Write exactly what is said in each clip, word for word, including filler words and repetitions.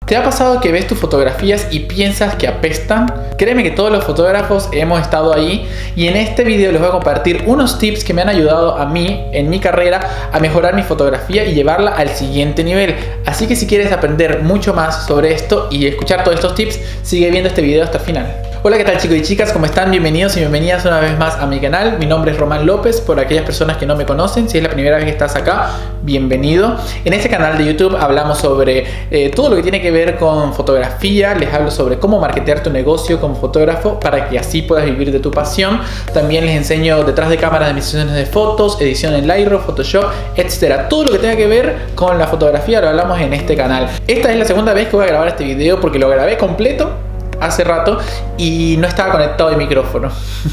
¿Te ha pasado que ves tus fotografías y piensas que apestan? Créeme que todos los fotógrafos hemos estado ahí y en este video les voy a compartir unos tips que me han ayudado a mí en mi carrera a mejorar mi fotografía y llevarla al siguiente nivel. Así que si quieres aprender mucho más sobre esto y escuchar todos estos tips, sigue viendo este video hasta el final. Hola, ¿qué tal chicos y chicas? ¿Cómo están? Bienvenidos y bienvenidas una vez más a mi canal. Mi nombre es Román López, por aquellas personas que no me conocen. Si es la primera vez que estás acá, bienvenido. En este canal de YouTube hablamos sobre eh, todo lo que tiene que ver con fotografía. Les hablo sobre cómo marketear tu negocio como fotógrafo para que así puedas vivir de tu pasión. También les enseño detrás de cámaras de mis sesiones de fotos, edición en Lightroom, Photoshop, etcétera. Todo lo que tenga que ver con la fotografía lo hablamos en este canal. Esta es la segunda vez que voy a grabar este video porque lo grabé completo hace rato y no estaba conectado el micrófono.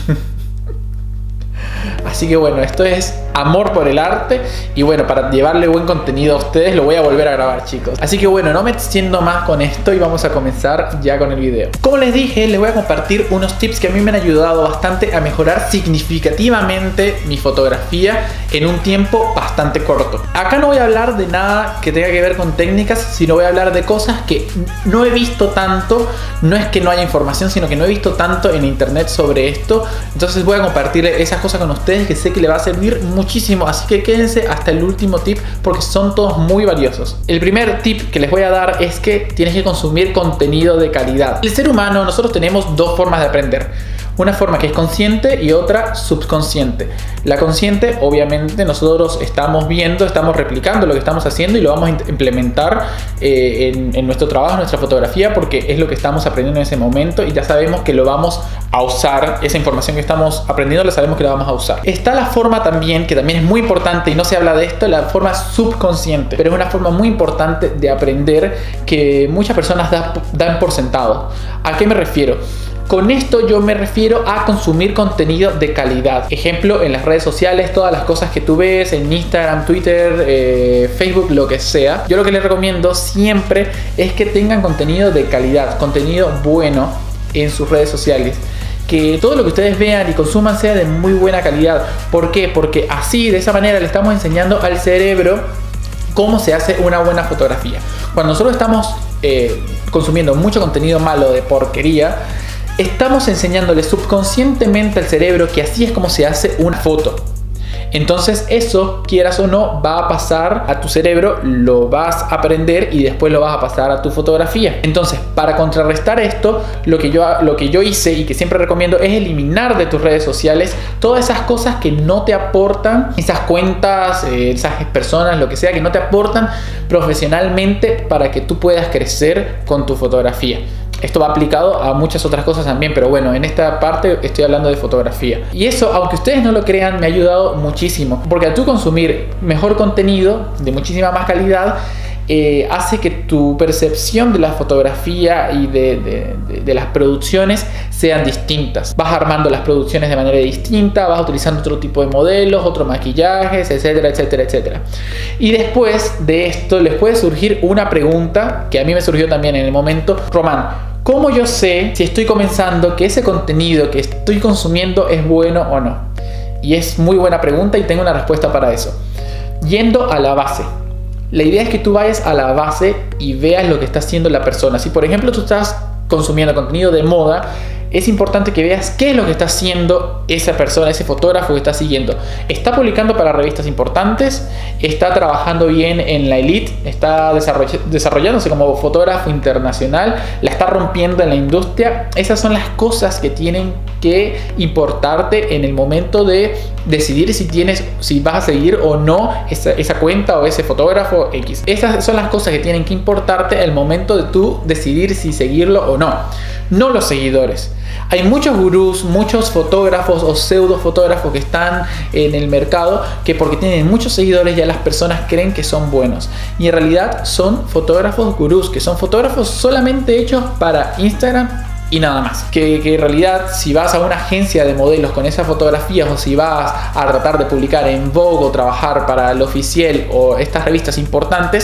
Así que bueno, esto es amor por el arte y bueno, para llevarle buen contenido a ustedes lo voy a volver a grabar, chicos. Así que bueno, no me extiendo más con esto y vamos a comenzar ya con el video. Como les dije, les voy a compartir unos tips que a mí me han ayudado bastante a mejorar significativamente mi fotografía en un tiempo bastante corto. Acá no voy a hablar de nada que tenga que ver con técnicas, sino voy a hablar de cosas que no he visto tanto. No es que no haya información, sino que no he visto tanto en internet sobre esto. Entonces voy a compartir esas cosas con ustedes que sé que les va a servir muchísimo, así que quédense hasta el último tip porque son todos muy valiosos. El primer tip que les voy a dar es que tienes que consumir contenido de calidad. El ser humano, nosotros tenemos dos formas de aprender. Una forma que es consciente y otra subconsciente. La consciente, obviamente, nosotros estamos viendo, estamos replicando lo que estamos haciendo y lo vamos a implementar eh, en, en nuestro trabajo, en nuestra fotografía, porque es lo que estamos aprendiendo en ese momento y ya sabemos que lo vamos a usar. Esa información que estamos aprendiendo la sabemos que la vamos a usar. Está la forma también, que también es muy importante y no se habla de esto, la forma subconsciente, pero es una forma muy importante de aprender que muchas personas da, dan por sentado. ¿A qué me refiero? Con esto yo me refiero a consumir contenido de calidad. Ejemplo, en las redes sociales, todas las cosas que tú ves en Instagram, Twitter, eh, Facebook, lo que sea. Yo lo que les recomiendo siempre es que tengan contenido de calidad, contenido bueno en sus redes sociales. Que todo lo que ustedes vean y consuman sea de muy buena calidad. ¿Por qué? Porque así, de esa manera, le estamos enseñando al cerebro cómo se hace una buena fotografía. Cuando nosotros estamos eh, consumiendo mucho contenido malo, de porquería, estamos enseñándole subconscientemente al cerebro que así es como se hace una foto. Entonces eso, quieras o no, va a pasar a tu cerebro, lo vas a aprender y después lo vas a pasar a tu fotografía. Entonces, para contrarrestar esto, lo que yo, lo que yo hice y que siempre recomiendo es eliminar de tus redes sociales todas esas cosas que no te aportan, esas cuentas, eh, esas personas, lo que sea, que no te aportan profesionalmente para que tú puedas crecer con tu fotografía. Esto va aplicado a muchas otras cosas también, pero bueno, en esta parte estoy hablando de fotografía. Y eso, aunque ustedes no lo crean, me ha ayudado muchísimo. Porque al tú consumir mejor contenido, de muchísima más calidad, eh, hace que tu percepción de la fotografía y de, de, de, de las producciones sean distintas. Vas armando las producciones de manera distinta, vas utilizando otro tipo de modelos, otros maquillajes, etcétera, etcétera, etcétera. Y después de esto les puede surgir una pregunta que a mí me surgió también en el momento. Román, ¿cómo yo sé si estoy comenzando que ese contenido que estoy consumiendo es bueno o no? Y es muy buena pregunta y tengo una respuesta para eso. Yendo a la base. La idea es que tú vayas a la base y veas lo que está haciendo la persona. Si por ejemplo tú estás consumiendo contenido de moda, es importante que veas qué es lo que está haciendo esa persona, ese fotógrafo que está siguiendo. ¿Está publicando para revistas importantes? ¿Está trabajando bien en la elite? ¿Está desarroll- desarrollándose como fotógrafo internacional? ¿La está rompiendo en la industria? Esas son las cosas que tienen que importarte en el momento de decidir si tienes, si vas a seguir o no esa, esa cuenta o ese fotógrafo X. Esas son las cosas que tienen que importarte al momento de tú decidir si seguirlo o no. No los seguidores. Hay muchos gurús, muchos fotógrafos o pseudo fotógrafos que están en el mercado que porque tienen muchos seguidores ya las personas creen que son buenos. Y en realidad son fotógrafos gurús, que son fotógrafos solamente hechos para Instagram y nada más. Que, que en realidad si vas a una agencia de modelos con esas fotografías o si vas a tratar de publicar en Vogue o trabajar para el Oficial o estas revistas importantes,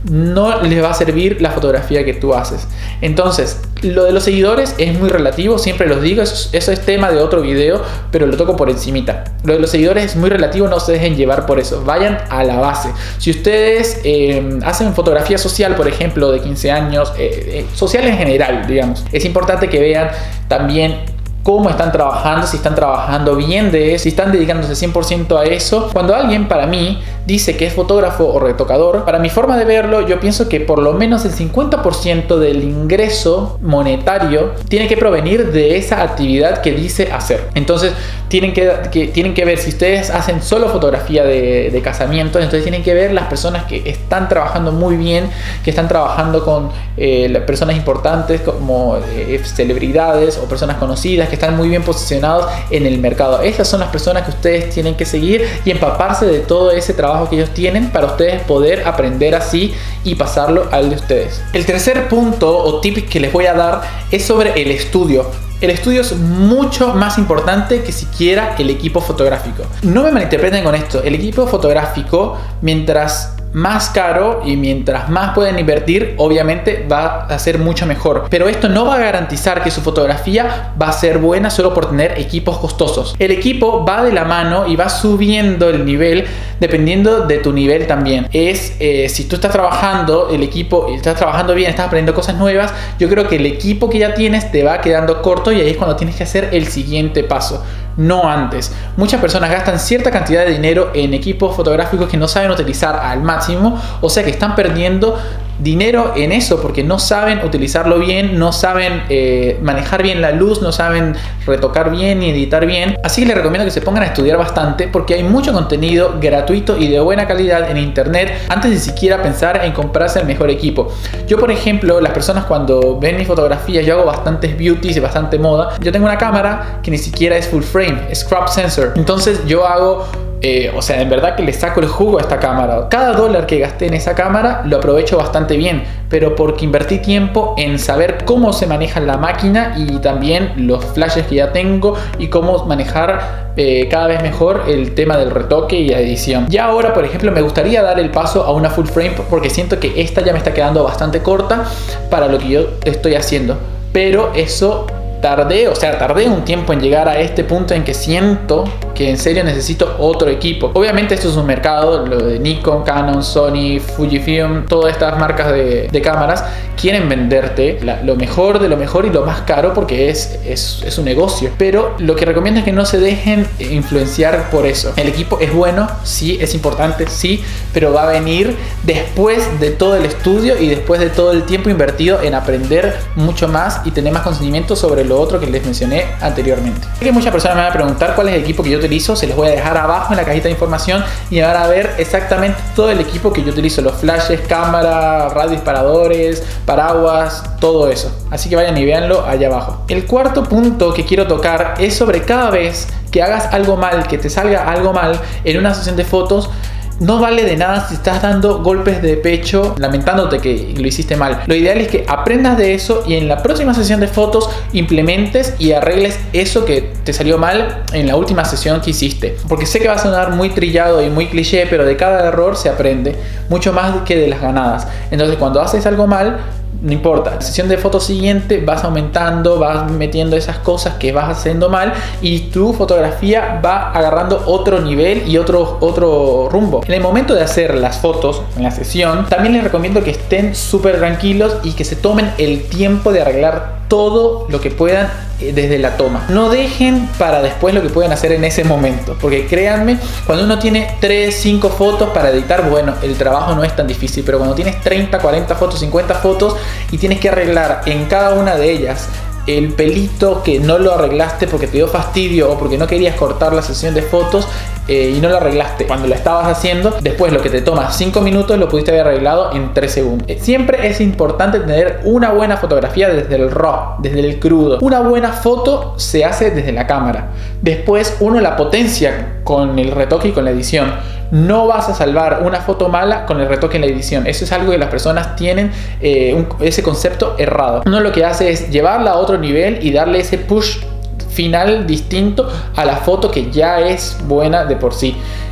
no les va a servir la fotografía que tú haces. Entonces, lo de los seguidores es muy relativo, siempre los digo, eso, eso es tema de otro video, pero lo toco por encimita. Lo de los seguidores es muy relativo, no se dejen llevar por eso, vayan a la base. Si ustedes eh, hacen fotografía social, por ejemplo, de quince años, eh, eh, social en general, digamos, es importante que vean también cómo están trabajando, si están trabajando bien de eso, si están dedicándose cien por ciento a eso. Cuando alguien para mí dice que es fotógrafo o retocador, para mi forma de verlo, yo pienso que por lo menos el cincuenta por ciento del ingreso monetario tiene que provenir de esa actividad que dice hacer. Entonces tienen que, que, tienen que ver, si ustedes hacen solo fotografía de, de casamientos, entonces tienen que ver las personas que están trabajando muy bien, que están trabajando con eh, personas importantes como eh, celebridades o personas conocidas, que están muy bien posicionados en el mercado. Esas son las personas que ustedes tienen que seguir y empaparse de todo ese trabajo que ellos tienen para ustedes poder aprender así y pasarlo al de ustedes. El tercer punto o tip que les voy a dar es sobre el estudio. El estudio es mucho más importante que siquiera el equipo fotográfico. No me malinterpreten con esto. El equipo fotográfico, mientras más caro y mientras más pueden invertir, obviamente va a ser mucho mejor, pero esto no va a garantizar que su fotografía va a ser buena solo por tener equipos costosos. El equipo va de la mano y va subiendo el nivel dependiendo de tu nivel también. Es eh, si tú estás trabajando el equipo y estás trabajando bien, estás aprendiendo cosas nuevas, yo creo que el equipo que ya tienes te va quedando corto y ahí es cuando tienes que hacer el siguiente paso, no antes. Muchas personas gastan cierta cantidad de dinero en equipos fotográficos que no saben utilizar al máximo, o sea que están perdiendo dinero en eso porque no saben utilizarlo bien, no saben eh, manejar bien la luz, no saben retocar bien ni editar bien. Así que les recomiendo que se pongan a estudiar bastante porque hay mucho contenido gratuito y de buena calidad en internet antes de siquiera pensar en comprarse el mejor equipo. Yo, por ejemplo, las personas cuando ven mis fotografías, yo hago bastantes beauties y bastante moda. Yo tengo una cámara que ni siquiera es full frame, es crop sensor. Entonces yo hago Eh, o sea, en verdad que le saco el jugo a esta cámara. Cada dólar que gasté en esa cámara lo aprovecho bastante bien, pero porque invertí tiempo en saber cómo se maneja la máquina y también los flashes que ya tengo y cómo manejar eh, cada vez mejor el tema del retoque y la edición. Ya ahora, por ejemplo, me gustaría dar el paso a una full frame porque siento que esta ya me está quedando bastante corta para lo que yo estoy haciendo, pero eso tardé, o sea, tardé un tiempo en llegar a este punto en que siento que en serio necesito otro equipo. Obviamente esto es un mercado, lo de Nikon, Canon, Sony, Fujifilm, todas estas marcas de, de cámaras quieren venderte la, lo mejor de lo mejor y lo más caro porque es, es, es un negocio. Pero lo que recomiendo es que no se dejen influenciar por eso. El equipo es bueno, sí, es importante, sí, pero va a venir después de todo el estudio y después de todo el tiempo invertido en aprender mucho más y tener más conocimiento sobre lo otro que les mencioné anteriormente. Sé que muchas personas me van a preguntar cuál es el equipo que yo utilizo, se los voy a dejar abajo en la cajita de información y van a ver exactamente todo el equipo que yo utilizo, los flashes, cámara, radio disparadores, paraguas, todo eso. Así que vayan y véanlo allá abajo. El cuarto punto que quiero tocar es sobre cada vez que hagas algo mal, que te salga algo mal en una sesión de fotos. No vale de nada si estás dando golpes de pecho lamentándote que lo hiciste mal. Lo ideal es que aprendas de eso y en la próxima sesión de fotos implementes y arregles eso que te salió mal en la última sesión que hiciste. Porque sé que va a sonar muy trillado y muy cliché, pero de cada error se aprende mucho más que de las ganadas. Entonces cuando haces algo mal, no importa, la sesión de fotos siguiente vas aumentando, vas metiendo esas cosas que vas haciendo mal y tu fotografía va agarrando otro nivel y otro, otro rumbo. En el momento de hacer las fotos en la sesión, también les recomiendo que estén súper tranquilos y que se tomen el tiempo de arreglar todo lo que puedan desde la toma. No dejen para después lo que pueden hacer en ese momento, porque créanme, cuando uno tiene tres, cinco fotos para editar, bueno, el trabajo no es tan difícil, pero cuando tienes treinta, cuarenta fotos, cincuenta fotos y tienes que arreglar en cada una de ellas el pelito que no lo arreglaste porque te dio fastidio o porque no querías cortar la sesión de fotos eh, y no lo arreglaste cuando la estabas haciendo, después lo que te toma cinco minutos lo pudiste haber arreglado en tres segundos. Siempre es importante tener una buena fotografía desde el raw, desde el crudo. Una buena foto se hace desde la cámara, después uno la potencia con el retoque y con la edición. No vas a salvar una foto mala con el retoque en la edición. Eso es algo que las personas tienen eh, un, ese concepto errado. Uno lo que hace es llevarla a otro nivel y darle ese push final distinto a la foto que ya es buena de por sí.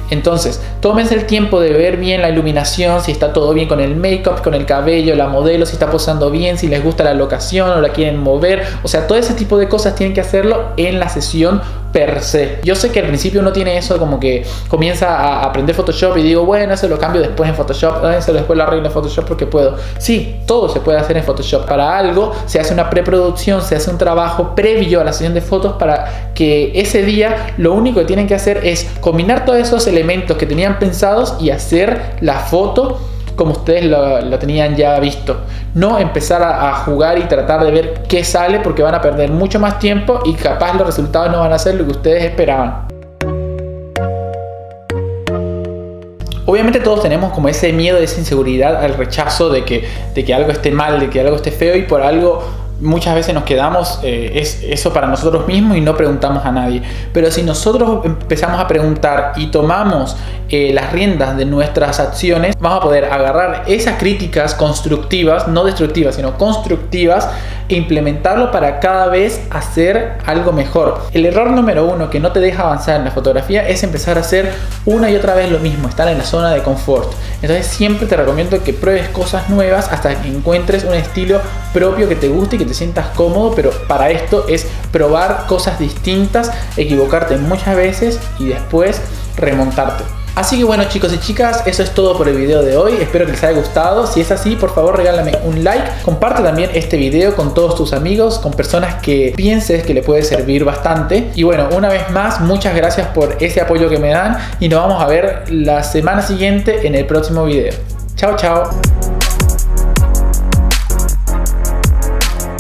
Entonces, tómense el tiempo de ver bien la iluminación, si está todo bien con el make-up, con el cabello, la modelo, si está posando bien, si les gusta la locación o la quieren mover. O sea, todo ese tipo de cosas tienen que hacerlo en la sesión per se. Yo sé que al principio uno tiene eso como que comienza a aprender Photoshop y digo, bueno, eso lo cambio después en Photoshop, eso después lo arreglo en Photoshop porque puedo. Sí, todo se puede hacer en Photoshop. Para algo se hace una preproducción, se hace un trabajo previo a la sesión de fotos para que ese día lo único que tienen que hacer es combinar todos esos elementos que tenían pensados y hacer la foto como ustedes lo, lo tenían ya visto. No empezar a, a jugar y tratar de ver qué sale, porque van a perder mucho más tiempo y capaz los resultados no van a ser lo que ustedes esperaban. Obviamente todos tenemos como ese miedo, esa inseguridad al rechazo de que, de que algo esté mal, de que algo esté feo, y por algo muchas veces nos quedamos eh, es eso para nosotros mismos y no preguntamos a nadie. Pero si nosotros empezamos a preguntar y tomamos eh, las riendas de nuestras acciones, vamos a poder agarrar esas críticas constructivas, no destructivas, sino constructivas, e implementarlo para cada vez hacer algo mejor. El error número uno que no te deja avanzar en la fotografía es empezar a hacer una y otra vez lo mismo, estar en la zona de confort. Entonces siempre te recomiendo que pruebes cosas nuevas hasta que encuentres un estilo propio que te guste y que te sientas cómodo, pero para esto es probar cosas distintas, equivocarte muchas veces y después remontarte. Así que bueno, chicos y chicas, eso es todo por el video de hoy. Espero que les haya gustado. Si es así, por favor regálame un like. Comparte también este video con todos tus amigos, con personas que pienses que le puede servir bastante. Y bueno, una vez más, muchas gracias por ese apoyo que me dan y nos vamos a ver la semana siguiente en el próximo video. Chao, chao.